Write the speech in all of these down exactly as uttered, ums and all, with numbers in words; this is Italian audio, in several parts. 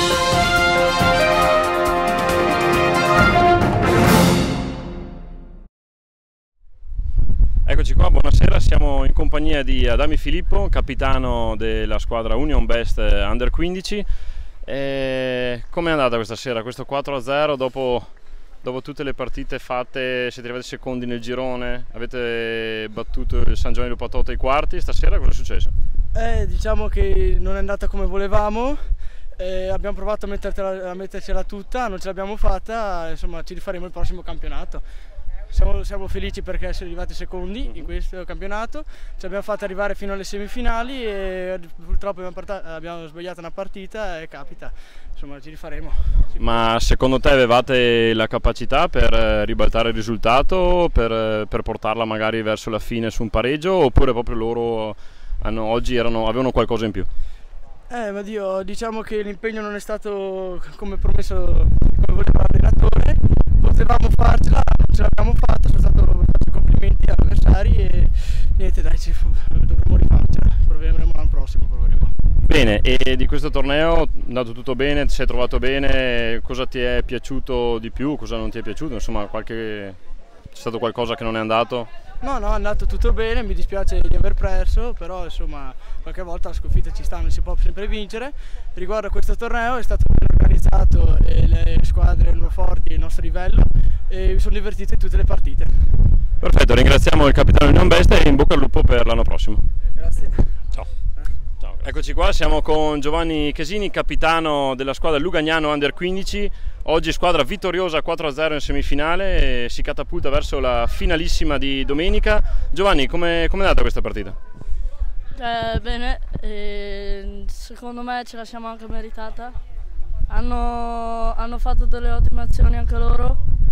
Eccoci qua, buonasera, siamo in compagnia di Adami Filippo, capitano della squadra Union Best Under quindici. Come è andata questa sera, questo quattro a zero dopo, dopo tutte le partite fatte? Siete arrivati secondi nel girone, avete battuto il San Giovanni do Patota ai quarti, stasera cosa è successo? Eh, diciamo che non è andata come volevamo, eh, abbiamo provato a, a mettercela tutta, non ce l'abbiamo fatta, insomma ci rifaremo il prossimo campionato. Siamo, siamo felici perché essere arrivati secondi in questo campionato, ci abbiamo fatto arrivare fino alle semifinali e purtroppo abbiamo, abbiamo sbagliato una partita e capita, insomma ci rifaremo. Ma secondo te avevate la capacità per ribaltare il risultato, per, per portarla magari verso la fine su un pareggio, oppure proprio loro hanno, oggi erano, avevano qualcosa in più? Eh, ma Dio, diciamo che l'impegno non è stato come promesso, come voleva l'allenatore, potevamo farcela, non ce l'abbiamo fatta, sono stato fatto complimenti agli avversari e niente, dai, ci, dovremo rifarcela, proveremo l'anno prossimo. Proveremo. Bene, e di questo torneo è andato tutto bene, ti sei trovato bene, cosa ti è piaciuto di più, cosa non ti è piaciuto, insomma qualche... c'è stato qualcosa che non è andato? No, no, è andato tutto bene, mi dispiace di aver perso, però insomma qualche volta la sconfitta ci sta, non si può sempre vincere. Riguardo a questo torneo è stato ben organizzato e le squadre erano forti, il nostro livello, e mi sono divertito in tutte le partite. Perfetto, ringraziamo il capitano Union Best e in bocca al lupo per l'anno prossimo. Grazie. Ciao. Ciao. Eccoci qua, siamo con Giovanni Chesini, capitano della squadra Lugagnano Under quindici. Oggi squadra vittoriosa quattro a zero in semifinale e si catapulta verso la finalissima di domenica. Giovanni, come è andata questa partita? Eh, bene, eh, secondo me ce la siamo anche meritata. Hanno, hanno fatto delle ottime azioni anche loro,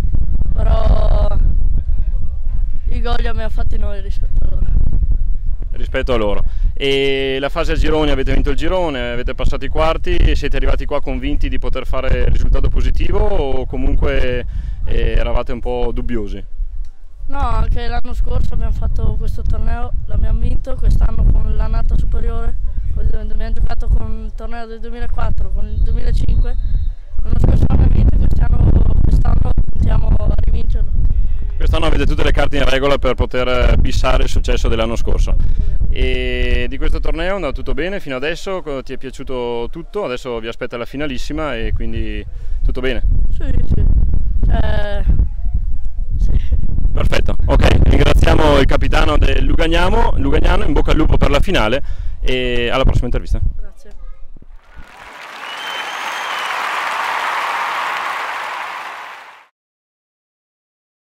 però i gol li abbiamo fatti noi rispetto a loro. Rispetto a loro. E la fase a gironi, avete vinto il girone, avete passato i quarti e siete arrivati qua convinti di poter fare il risultato positivo o comunque eh, eravate un po' dubbiosi? No, anche l'anno scorso abbiamo fatto questo torneo, l'abbiamo vinto, quest'anno con l'annata superiore, abbiamo giocato con il torneo del duemilaquattro, con il duemilacinque, l'anno scorso abbiamo vinto, quest'anno quest'anno puntiamo a rivincerlo. Quest'anno avete tutte le carte in regola per poter bissare il successo dell'anno scorso. E di questo torneo è andato tutto bene fino adesso? Ti è piaciuto tutto? Adesso vi aspetta la finalissima e quindi tutto bene? Sì, sì. Eh, sì. Perfetto, ok, ringraziamo il capitano del Lugagnano, Lugagnano, in bocca al lupo per la finale e alla prossima intervista.